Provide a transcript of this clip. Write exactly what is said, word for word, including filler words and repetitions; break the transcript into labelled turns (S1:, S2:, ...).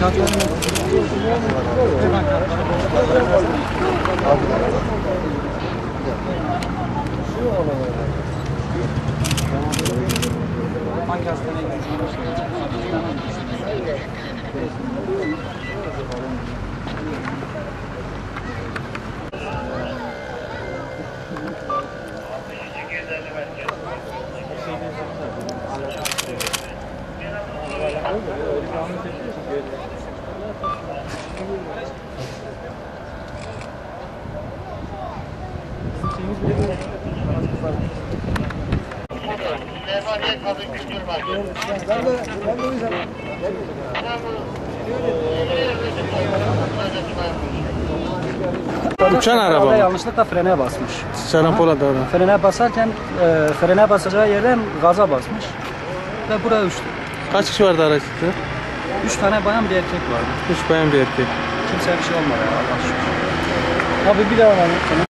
S1: Hangi hastaneye Ben de, ben de o yüzden.
S2: Uçan araba
S1: yanlışlıkla frene basmış.
S2: Şarampol'a doğru.
S1: Frene basarken e, frene basacağı yerden gaza basmış ve buraya uçtu.
S2: Kaç kişi vardı araçta?
S1: Üç tane bayan bir erkek vardı.
S2: Üç bayan bir erkek.
S1: Kimseye bir şey olmadı ya, Allah şükür. Abi bir daha alalım.